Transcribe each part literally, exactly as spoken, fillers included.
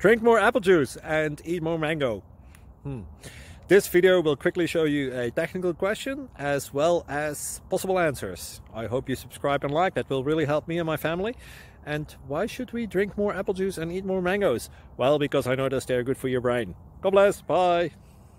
Drink more apple juice and eat more mango. Hmm. This video will quickly show you a technical question as well as possible answers. I hope you subscribe and like, that will really help me and my family. And why should we drink more apple juice and eat more mangoes? Well, because I noticed they're good for your brain. God bless, bye!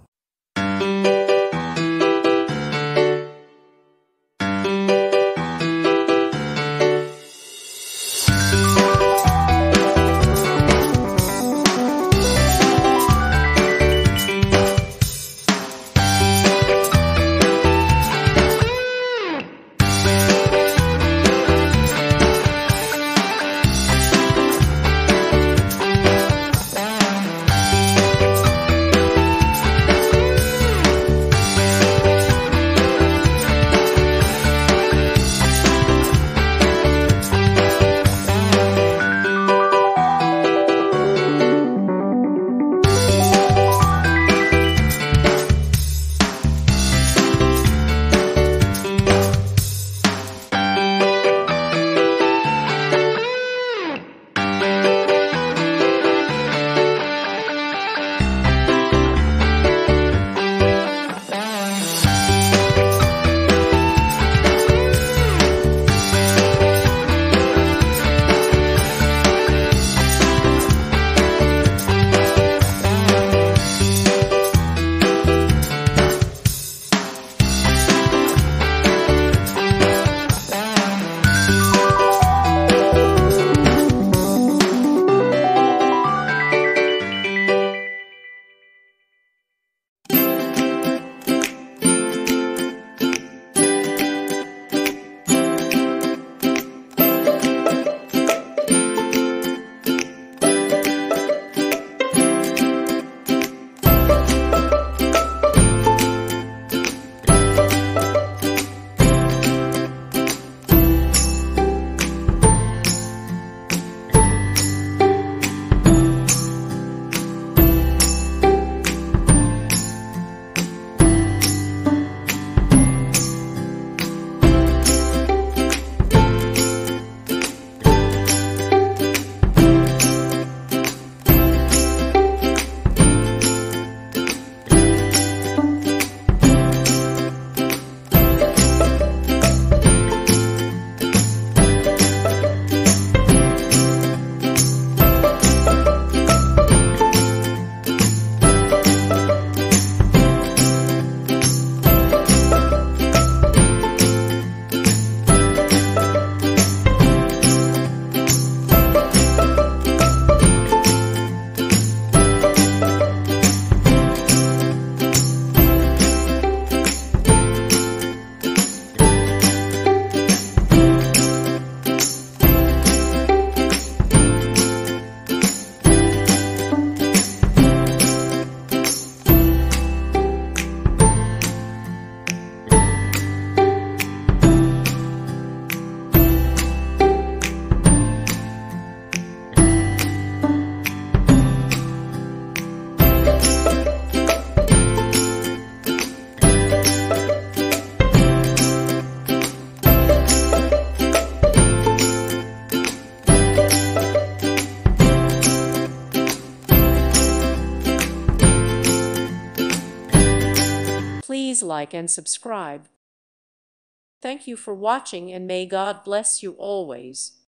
Please like and subscribe. Thank you for watching, and may God bless you always.